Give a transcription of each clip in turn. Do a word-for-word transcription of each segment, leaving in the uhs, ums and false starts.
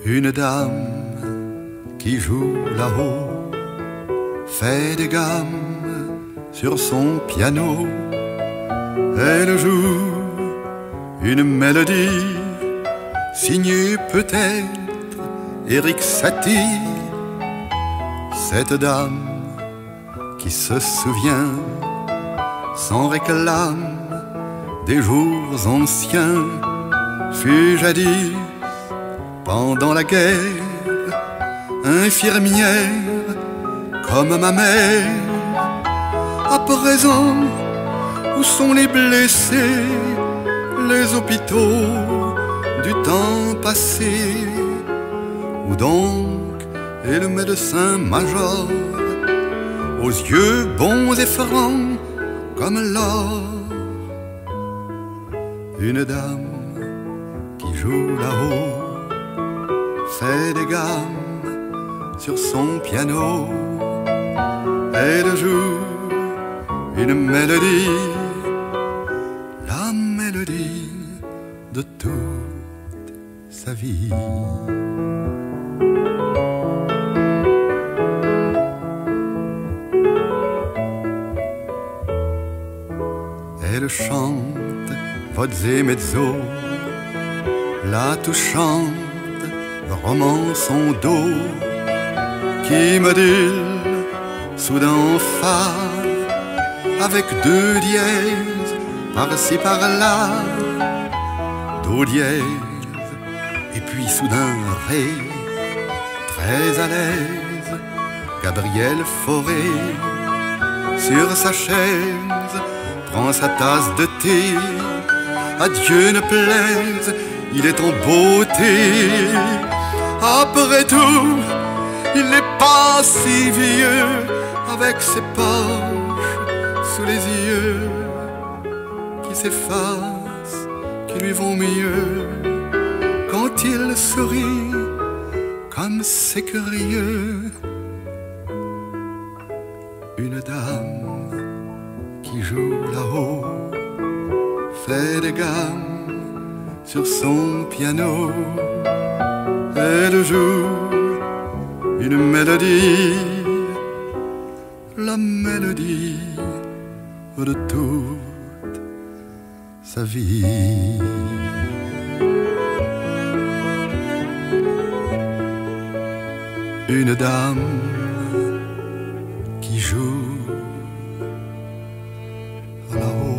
Une dame qui joue là-haut fait des gammes sur son piano. Elle joue une mélodie signée peut-être Erik Satie. Cette dame qui se souvient sans réclame des jours anciens fut jadis pendant la guerre infirmière comme ma mère. À présent, où sont les blessés, les hôpitaux du temps passé? Où donc est le médecin-major, aux yeux bons et francs comme l'or? Une dame qui joue là-haut fait des gammes sur son piano. Elle joue une mélodie, la mélodie de toute sa vie. Elle chante vods et mezzo, la touchante romance en do, qui module soudain en fa, avec deux dièses par-ci par-là, do dièse, et puis soudain ré, très à l'aise, Gabriel Fauré, sur sa chaise, prend sa tasse de thé, à Dieu ne plaise, il est en beauté. Après tout, il n'est pas si vieux, avec ses poches sous les yeux, qui s'effacent, qui lui vont mieux, quand il sourit, comme c'est curieux. Une dame qui joue là-haut fait des gammes sur son piano. Elle joue une mélodie, la mélodie de toute sa vie. Une dame qui joue là-haut.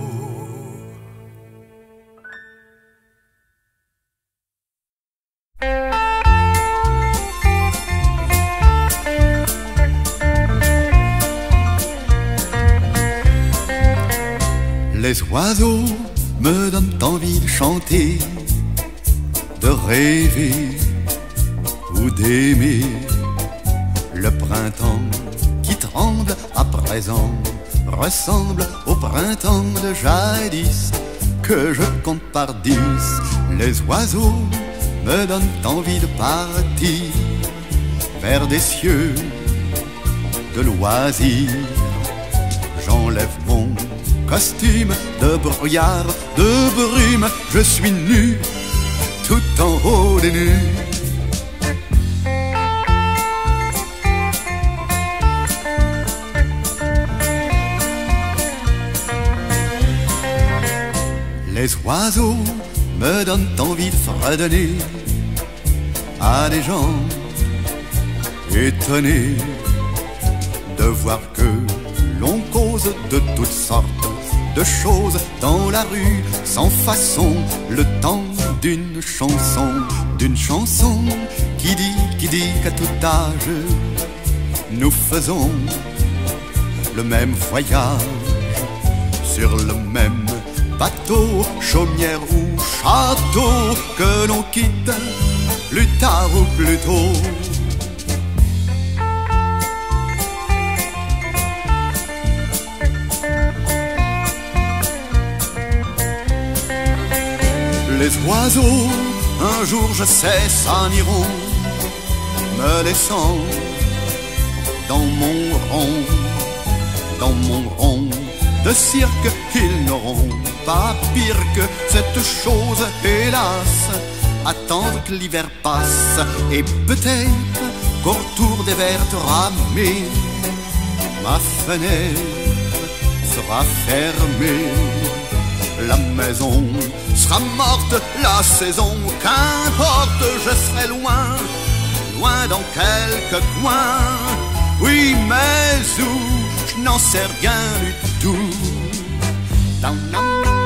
Les oiseaux me donnent envie de chanter, de rêver ou d'aimer. Le printemps qui tremble à présent ressemble au printemps de jadis, que je compte par dix. Les oiseaux me donnent envie de partir vers des cieux de loisirs. J'enlève mon costume de brouillard, de brume, je suis nu, tout en haut des nues. Les oiseaux me donnent envie de fredonner à des gens étonnés de voir que l'on cause de toutes sortes de choses dans la rue, sans façon, le temps d'une chanson, d'une chanson qui dit, qui dit qu'à tout âge, nous faisons le même voyage, sur le même bateau, chaumière ou château, que l'on quitte plus tard ou plus tôt. Les oiseaux, un jour je sais, s'en iront, me laissant dans mon rond, dans mon rond de cirque. Ils n'auront pas pire que cette chose, hélas, attendre que l'hiver passe, et peut-être qu'au retour des vertes ramées, ma fenêtre sera fermée. La maison sera morte, la saison, qu'importe, je serai loin, loin dans quelques coins. Oui, mais où, je n'en sais rien du tout. Dans